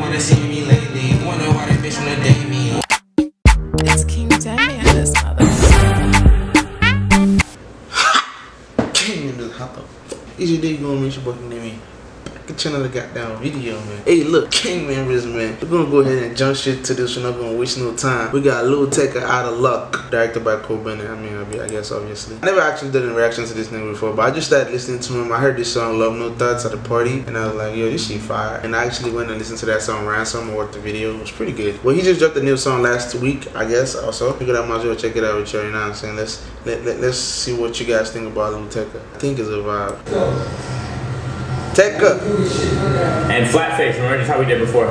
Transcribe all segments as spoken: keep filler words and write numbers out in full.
wanna see me lately. Wonder why that bitch wanna date me. It's King Demi and this mother. King in this how the fuck is your day going, man? Your boy King Demi. Back at channel the goddamn video, man. Hey, look, King members, man. We're gonna go ahead and jump shit to this. We're not gonna waste no time. We got Lil Tecca, Out of Luck, directed by Cole Bennett. I mean, I guess obviously. I never actually did a reaction to this nigga before, but I just started listening to him. I heard this song Love No Thoughts at the party, and I was like, yo, this shit fire. And I actually went and listened to that song Ransom and watched the video. It was pretty good. Well, he just dropped a new song last week, I guess. Also, figured I might as well check it out with you. You know what I'm saying? Let's let, let let's see what you guys think about Lil Tecca. I think it's a vibe. Tecca. And flat face, remember just how we did before.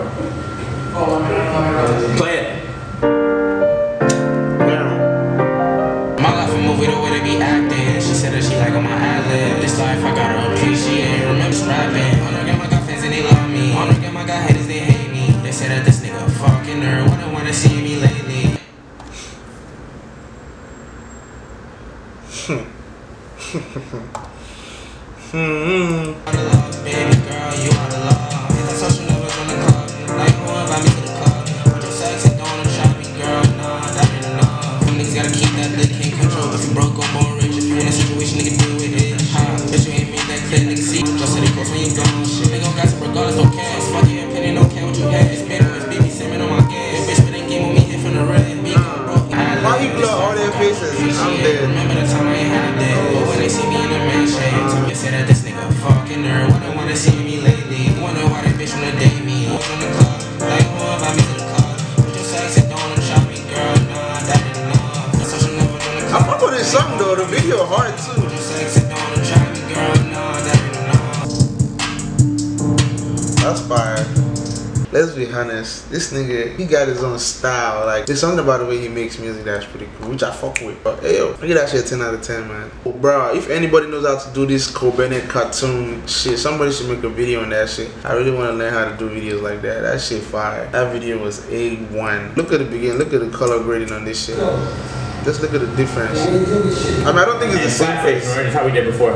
Play it. My life a movie, the way they be acting. She said that she like on my ad-lib. This life I gotta appreciate. Remember rapping. On her game I got fans and they love me. On her game I got haters, they hate me. They say that this nigga fucking nerd. Wouldn't wanna see me lately. Hmm. Baby girl, you out of love. Hit that social levels on the club. Like who invite me to the club? Put your sex and don't try me, girl. Nah, that ain't enough. Some niggas gotta keep that they can't control. If you broke or born rich, if you in a situation, nigga deal with it. Huh? Bitch, you ain't made that clear, nigga. See, just so they close when you gone. Shit, they gon' gossip regardless, don't care. It's fuck your opinion, don't care what you have. It's been always baby simming on my gas. Bitch, but ain't game with me hit from the red. Big broke. Why you blow all their faces? I'm dead. Remember the time I ain't had that. But when they see me in the man shade, they say that this nigga fucking nerd. Wouldn't wanna see me lately. Wonder why that bitch wanna date me. Walk on the club, like who invite me to the club? Put your sex and don't try me, girl. Nah, that ain't enough. That's social never on the club. I fuck with this song though. The video hard too. Put your sex and don't try me, girl. Nah, that ain't enough. That's fire. Let's be honest, this nigga, he got his own style. Like, there's something about the way he makes music that's pretty cool, which I fuck with. But hey yo, I get that shit a ten out of ten, man. Oh, bro, if anybody knows how to do this Cole Bennett cartoon shit, somebody should make a video on that shit. I really want to learn how to do videos like that. That shit fire. That video was A one. Look at the beginning, look at the color grading on this shit. Just look at the difference. I mean, I don't think it's the same face. Remember just how we did before.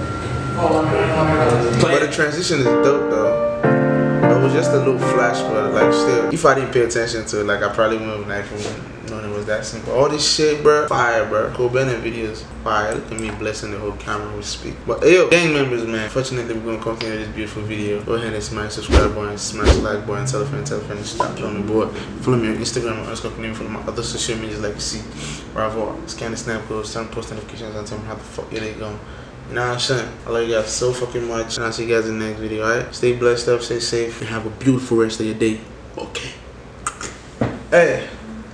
But the transition is dope though. It was just a little flash, but like still, if I didn't pay attention to it, like I probably wouldn't have like known it was that simple. All this shit, bro, fire, bro. Cole Bennett videos, fire. Look at me blessing the whole camera we speak. But hey, yo, gang members, man. Fortunately, we're gonna continue this beautiful video. Go ahead and smash subscribe button, smash like button, tell a friend, tell a friend, stop on the board. Follow me on Instagram or underscore name. Follow my other social medias like you see. Bravo, scan the snap codes, turn post notifications, and tell me how the fuck yeah, they going. You know what I'm saying? I love you guys so fucking much. And I'll see you guys in the next video, alright? Stay blessed up, stay safe, and have a beautiful rest of your day. Okay. Hey.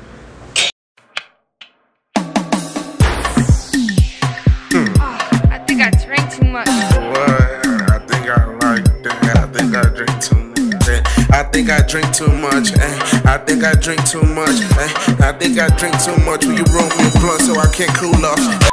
Oh, I think I drank too much. What? I think I like that. I think I drink too much. I think I drink too much. Eh? I think I drink too much. Eh? I think I drink too much. Will you roll me a blunt so I can't cool off?